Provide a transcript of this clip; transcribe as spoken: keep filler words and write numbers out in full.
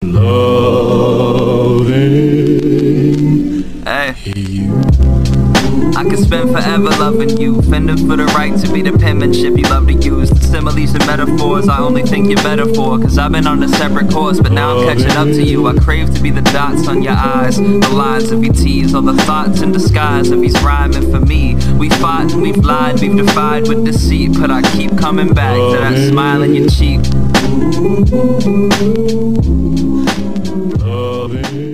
loving hey. you. I could spend forever loving you, fending for the right to be the penmanship you love to use. The similes and metaphors I only think you're better for, cause I've been on a separate course, but now I'm catching up to you. I crave to be the dots on your eyes, the lines of your tease, all the thoughts in disguise of he's rhyming for me. We fought and we've lied, we've defied with deceit, but I keep coming back to that smile in your cheek. Loving